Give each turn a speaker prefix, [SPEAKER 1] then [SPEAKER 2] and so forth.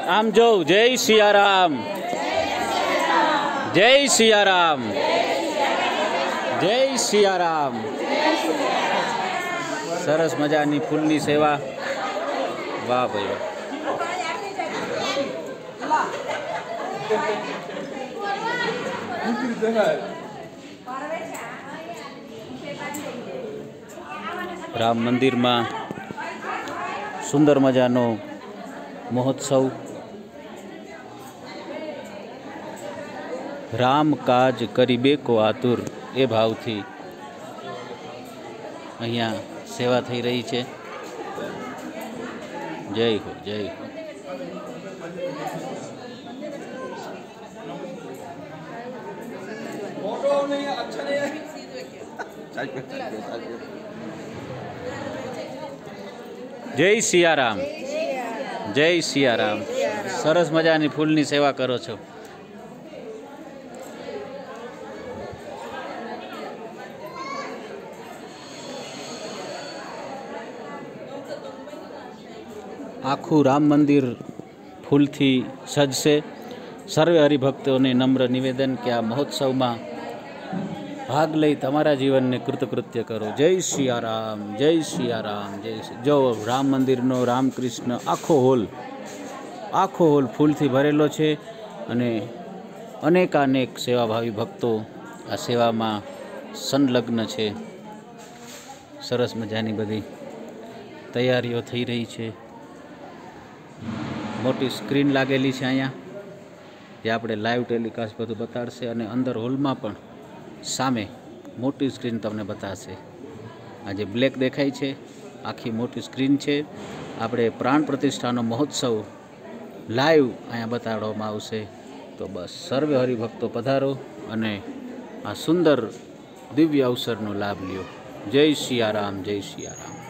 [SPEAKER 1] आम जो जय सियाराम, जय सियाराम, जय सियाराम। सरस मजानी फूलनी सेवा। वाह भाई वाह। राम मंदिर में सुंदर मजानो महोत्सव। राम काज करीबे को आतुर ए भाव थी अहिया सेवा थई रही है। जय हो, जय हो। जय सियाराम, जय सियाराम। सरस मजानी फूलनी सेवा करो छो। आखू राम मंदिर फूल थी सजसे। सर्वे हरिभक्तों ने नम्र निवेदन के आ महोत्सव में भाग लई तमारा जीवन ने कृतकृत्य करो। जय सियाराम, जय सियाराम, जय जो राम मंदिर नो रामकृष्ण आखो होल फूल थी भरेलो छे अने अनेकानेक सेवाभावी भक्तों आ सेवा में संलग्न छे। सरस मजानी बधी तैयारीओ थई रही छे। मोटी स्क्रीन लागेली छे अहींया जे आपणे लाइव टेलिकास्ट बधुं बताड़शे अने अंदर होल में पण सामे मोटी स्क्रीन तमने बताशे। आज ब्लेक देखाय छे आखी मोटी स्क्रीन छे। आपणे प्राण प्रतिष्ठानो महोत्सव लाइव अहींया बताडवामां आवशे। तो बस सर्वे हरिभक्तो पधारो अने आ सुंदर दिव्य अवसरनो लाभ ल्यो। जय सियाराम, जय सियाराम।